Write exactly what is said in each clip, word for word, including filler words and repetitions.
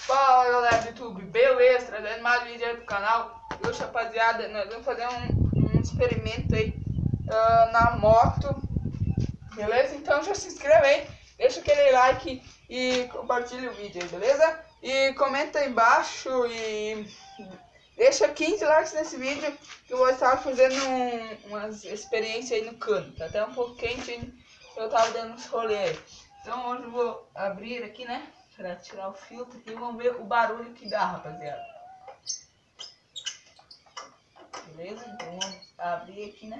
Fala galera do YouTube, beleza? Trazendo mais vídeo aí pro canal. E hoje, rapaziada, nós vamos fazer um, um experimento aí uh, na moto. Beleza? Então já se inscreve aí, deixa aquele like e compartilha o vídeo aí, beleza? E comenta aí embaixo e deixa quinze likes nesse vídeo que eu vou estar fazendo um, umas experiências aí no cano. Tá até um pouco quente, hein? Eu tava dando uns rolê aí. Então hoje eu vou abrir aqui, né? Pra tirar o filtro aqui e vamos ver o barulho que dá, rapaziada. Beleza? Então vamos abrir aqui, né?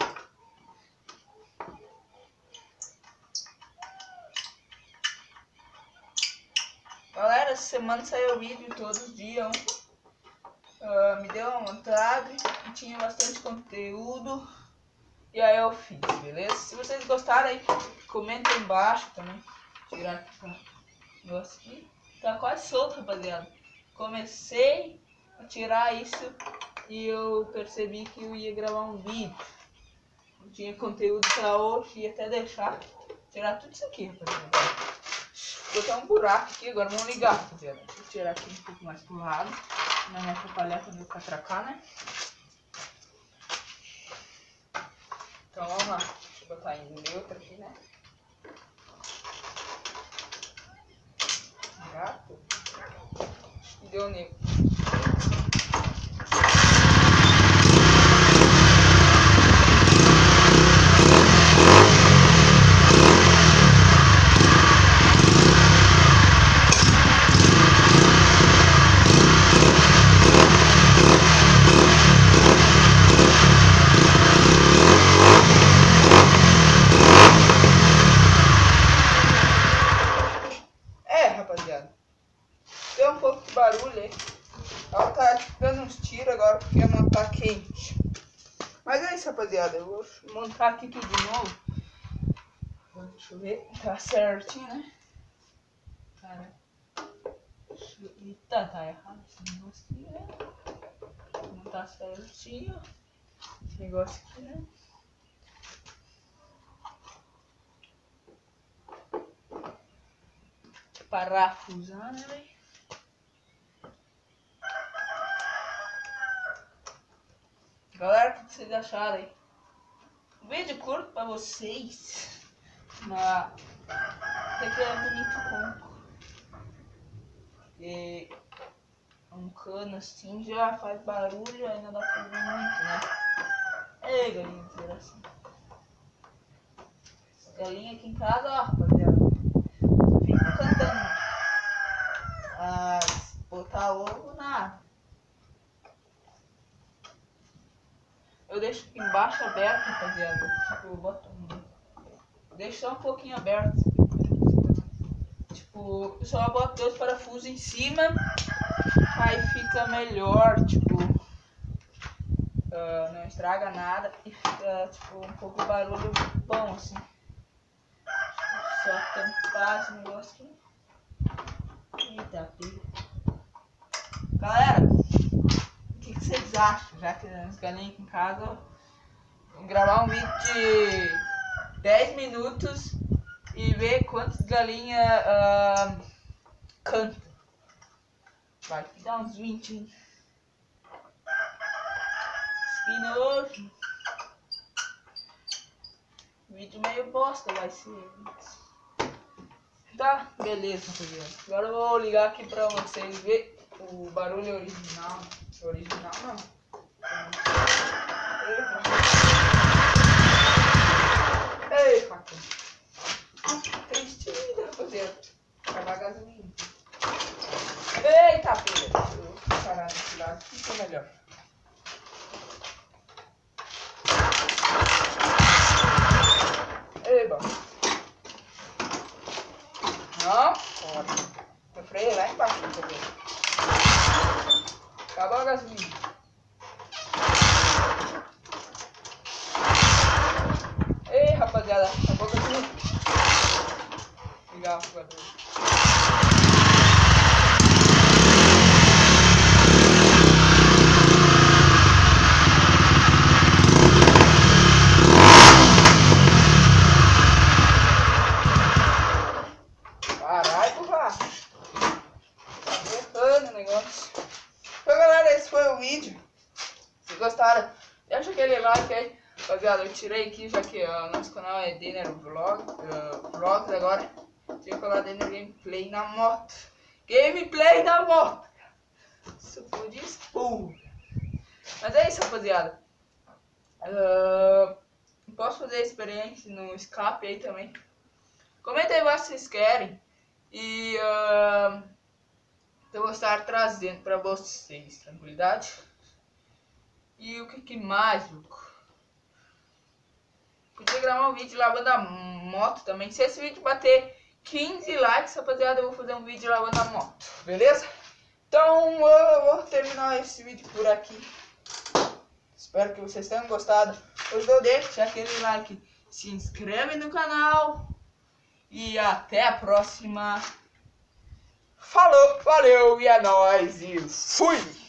Galera, essa semana saiu vídeo todos os dias. Uh, me deu uma vontade, tinha bastante conteúdo. E aí eu fiz, beleza? Se vocês gostarem, comenta aí embaixo também. Tirar aqui o negócio aqui. Tá quase solto, rapaziada. Comecei a tirar isso e eu percebi que eu ia gravar um vídeo. Eu tinha conteúdo pra hoje, ia até deixar tirar tudo isso aqui, rapaziada. Vou botar um buraco aqui, agora vamos ligar, rapaziada. Deixa eu tirar aqui um pouco mais pro lado, não me atrapalhar quando eu catracar, né? Então vamos lá, deixa eu botar em neutro aqui, né? Gato. Acho que deu neutro. Deu um pouco de barulho aí. Ela tá dando uns tiros agora porque a mão tá quente. Mas é isso, rapaziada. Eu vou montar aqui tudo de novo. Deixa eu ver. Tá certinho, né? Cara. Eita, tá errado esse negócio aqui, né? Não tá certinho. Esse negócio aqui, né? Parafusar, né, velho? Galera, o que vocês acharam aí? Um vídeo curto pra vocês. Mas até que é bonito como. Porque um cano assim já faz barulho, ainda dá pra ouvir muito, né? Ei, galinha, desgraça. Galinha aqui em casa, ó, rapaziada. Fico cantando. Ah, botar ovo, nada. Eu deixo aqui embaixo aberto, rapaziada. Tipo, eu boto um... Deixo só um pouquinho aberto. Tipo, eu só boto dois parafusos em cima. Aí fica melhor, tipo... Uh, não estraga nada. E fica, tipo, um pouco de barulho bom, assim. Só tampar esse negócio aqui. Eita, filho. Galera, o que, que vocês acham? Já que as galinhas aqui em casa, vou gravar um vídeo de dez minutos e ver quantas galinhas uh, cantam. Vai dar uns vinte, hein? Que nojo. Vídeo meio bosta vai ser. Tá, beleza, rapaziada. Agora eu vou ligar aqui pra vocês verem o barulho original. Original não. Ei, faca. Tristinho, rapaziada. Acabar a gasolina. Eita, filha. Deixa eu parar nesse lado. Fica melhor. Ei, bom. Não, pode. Eu freiei lá embaixo, tá vendo? Acabou a gasolina. Ei, rapaziada, acabou a gasolina. Ligar o fogador. Caralho, burra. Cadê? negócio. Então galera, esse foi o vídeo. Se gostaram, deixa aquele like aí. Rapaziada, eu tirei aqui já que o nosso canal é Denner Vlog, uh, Vlogs agora. Tinha que falar Denner Gameplay na moto. Gameplay na moto. Isso foi de expor. Mas é isso, rapaziada. Uh, posso fazer experiência no escape aí também. Comenta aí o que vocês querem. E uh, eu vou estar trazendo pra vocês. Tranquilidade. E o que, que mais, louco? Podia gravar um vídeo lavando a moto também. Se esse vídeo bater quinze likes, rapaziada, eu vou fazer um vídeo lavando a moto. Beleza? Então eu vou terminar esse vídeo por aqui. Espero que vocês tenham gostado. Hoje eu deixo aquele like. Se inscreve no canal. E até a próxima. Falou, valeu e é nóis e fui!